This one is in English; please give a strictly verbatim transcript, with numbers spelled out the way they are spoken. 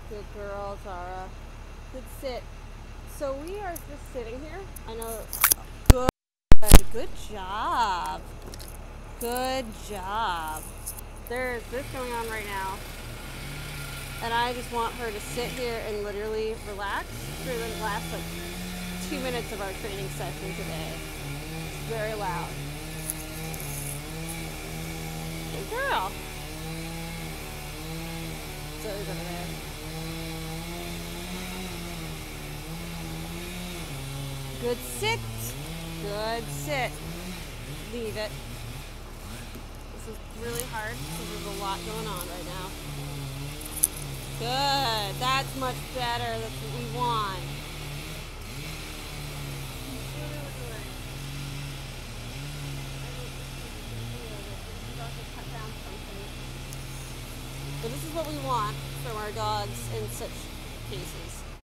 Good girl, Zara. Good sit. So we are just sitting here. I know. Good. Good job. Good job. There's this going on right now. And I just want her to sit here and literally relax for the last like two minutes of our training session today. It's very loud. Good girl. Zoe's over there. Good sit. Good sit. Leave it. This is really hard because there's a lot going on right now. Good. That's much better. That's what we want. But this is what we want from our dogs in such cases.